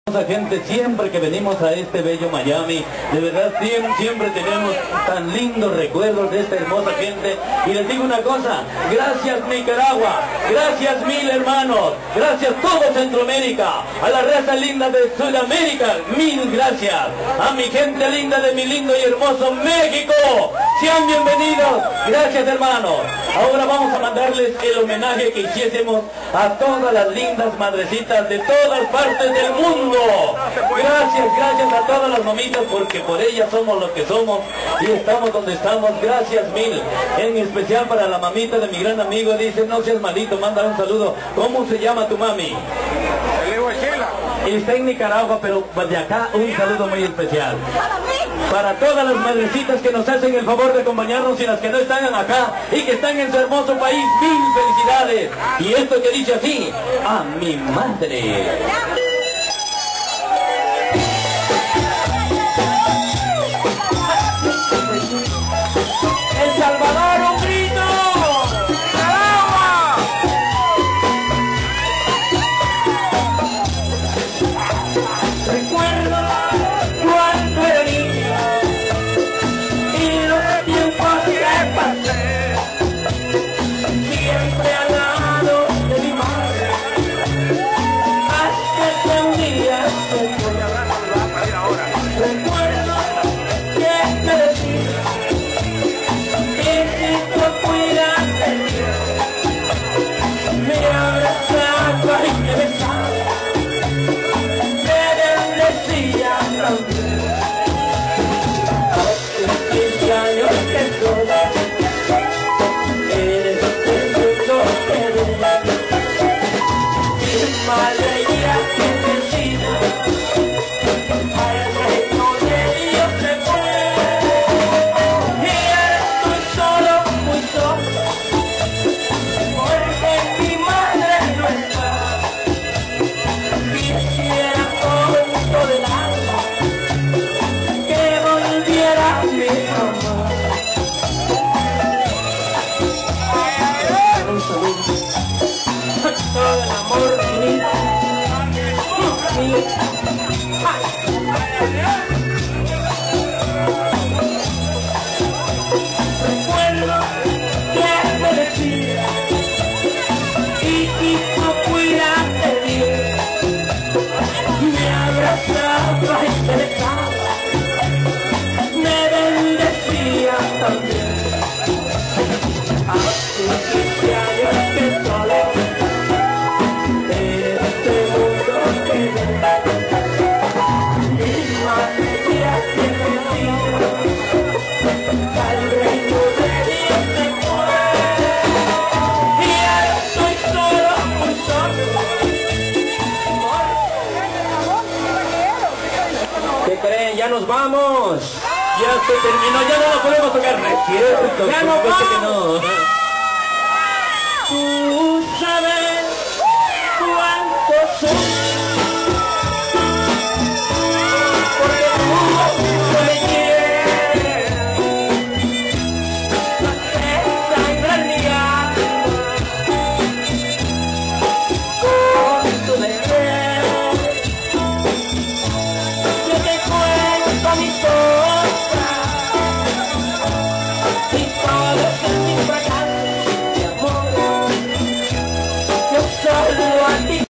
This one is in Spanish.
Gente, siempre que venimos a este bello Miami, de verdad siempre tenemos tan lindos recuerdos de esta hermosa gente. Y les digo una cosa, gracias Nicaragua, gracias mil hermanos, gracias todo Centroamérica, a la raza linda de Sudamérica, mil gracias, a mi gente linda de mi lindo y hermoso México, sean bienvenidos, gracias hermanos. Ahora vamos a mandarles el homenaje que hiciésemos a todas las lindas madrecitas de todas partes del mundo. Gracias a todas las mamitas, porque por ellas somos lo que somos y estamos donde estamos. Gracias mil, en especial para la mamita de mi gran amigo. Dice, no seas malito, manda un saludo. ¿Cómo se llama tu mami? Está en Nicaragua, pero de acá un saludo muy especial para todas las madrecitas que nos hacen el favor de acompañarnos y las que no están acá y que están en su hermoso país. Mil felicidades. Y esto que dice así, a mi madre. El Salvador, un grito. ¡Nicaragua! Recuerdo cuando era niño y los tiempos que pasé, siempre al lado de mi madre, hasta que un día se fue. Recuerdo que me decía, me abrazaba y me besaba, me bendecía también. Hace 15 años que soy en este mundo que vive, mi madre ya tiene vida, al reino de Dios se fue, y ahora estoy solo, muy solo. Todo el amor mío. Recuerdo que me decía y quiso cuidarte bien, me abrazaba y me besaba, me bendecía también. Hace 15 años que solo ya nos vamos, ya se terminó, ya no lo podemos tocar, no es cierto, ya no vamos. Que no. Tú sabes